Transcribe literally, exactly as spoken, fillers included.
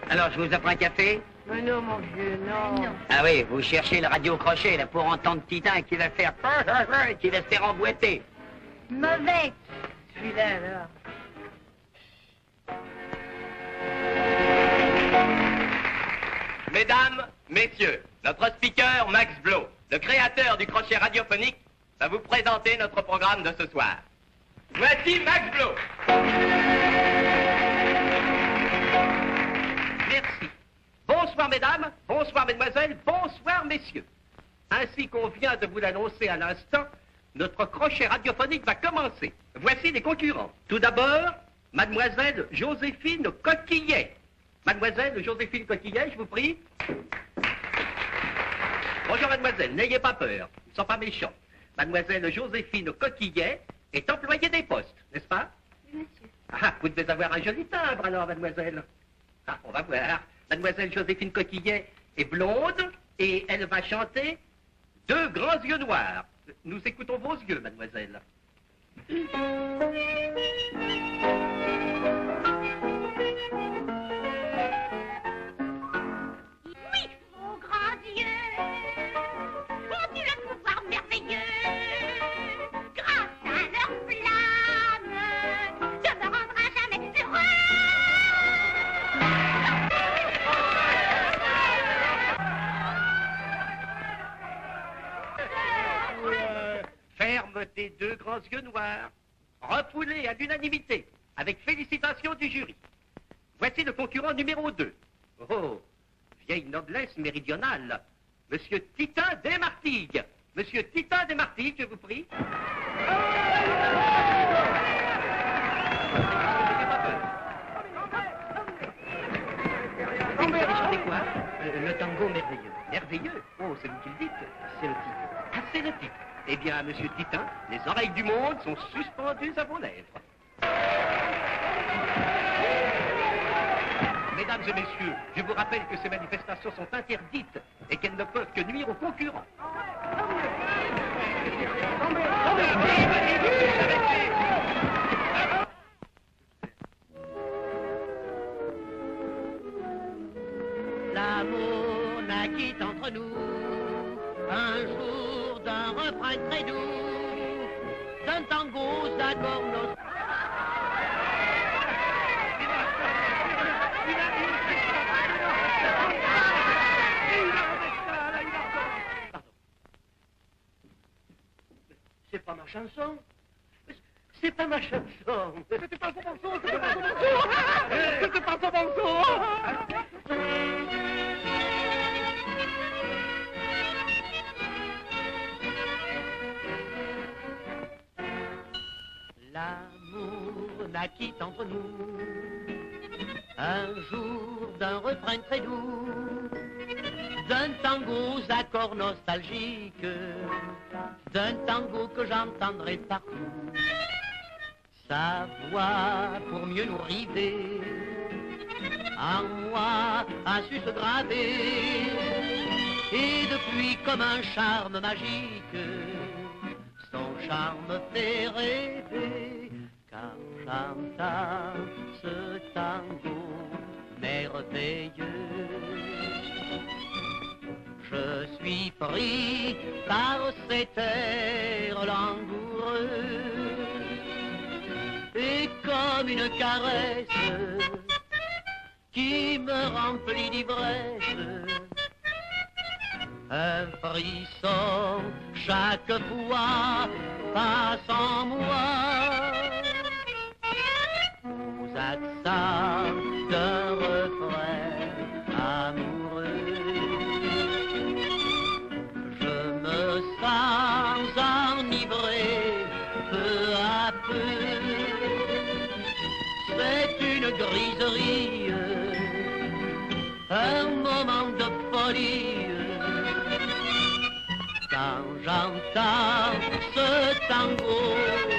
Alors, je vous offre un café? Mais non, mon vieux, non. non. Ah oui, vous cherchez le radio-crochet, là, pour entendre Titin qui va faire... qui va se faire emboîter. Mauvais. Celui-là, alors. Mesdames, messieurs, notre speaker Max Blo, le créateur du crochet radiophonique, va vous présenter notre programme de ce soir. Voici Max Blo. Merci. Bonsoir mesdames, bonsoir mesdemoiselles, bonsoir messieurs. Ainsi qu'on vient de vous l'annoncer à l'instant, notre crochet radiophonique va commencer. Voici les concurrents. Tout d'abord, mademoiselle Joséphine Coquillet. Mademoiselle Joséphine Coquillet, je vous prie. Bonjour mademoiselle, n'ayez pas peur, ils ne sont pas méchants. Mademoiselle Joséphine Coquillet est employée des postes, n'est-ce pas? Oui, monsieur. Ah, vous devez avoir un joli timbre alors, mademoiselle. Ah, on va voir. Mademoiselle Joséphine Coquillet est blonde et elle va chanter Deux grands yeux noirs. Nous écoutons vos yeux, mademoiselle. Ferme tes deux grands yeux noirs, refoulés à l'unanimité, avec félicitations du jury. Voici le concurrent numéro deux. Oh, vieille noblesse méridionale, Monsieur Titin Desmartigues. Monsieur Titin Desmartigues, je vous prie. Vous allez chanter quoi? euh, Le tango merveilleux. Merveilleux? Oh, c'est vous qui le dites. C'est le titre. Ah, c'est le titre. Eh bien, monsieur Titin, les oreilles du monde sont suspendues à vos lèvres. Mesdames et messieurs, je vous rappelle que ces manifestations sont interdites et qu'elles ne peuvent que nuire aux concurrents. L'amour naquit entre nous un jour d'un refrain très doux, d'un tango s'accorde. C'est pas ma chanson. C'est pas ma chanson. C'était pas son morceau. C'était pas son morceau. C'était pas son morceau. L'amour naquit entre nous un jour d'un refrain très doux, d'un tango aux accords nostalgiques, d'un tango que j'entendrai partout. Sa voix pour mieux nous river en moi a su se graver, et depuis comme un charme magique son charme fait rêver, car j'entends ce tango merveilleux. Je suis pris par cet air langoureux, et comme une caresse qui me remplit d'ivresse, un frisson chaque fois passe en moi, aux accents d'un refrain amoureux. Je me sens enivré peu à peu. C'est une griserie, un moment de folie, quand j'entends ce tango